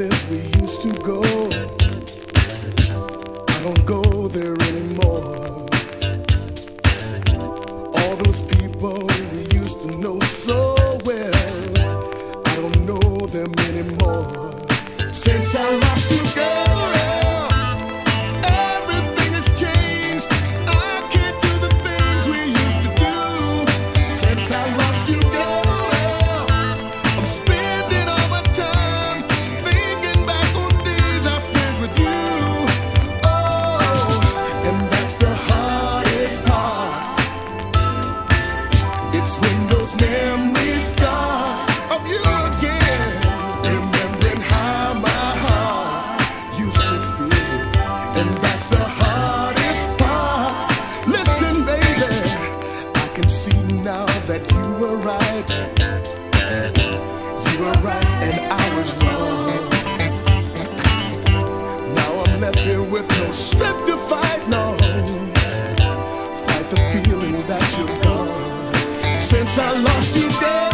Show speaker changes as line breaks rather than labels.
places we used to go, I don't go there anymore. All those people we used to know so well, I don't know them anymore. Since I lost you, girl, everything has changed. I can't do the things we used to do. Since I lost you, girl, I'm spending all my time thinking back on days I spent with you. Oh, and that's the hardest part. It's when those memories start of you again, remembering how my heart used to feel. And that's the hardest part. Listen, baby, I can see now that you were right. You were right and I was wrong. Now I'm left here with no strength to fight, no. Fight the feeling that you're gone. Since I lost you, girl,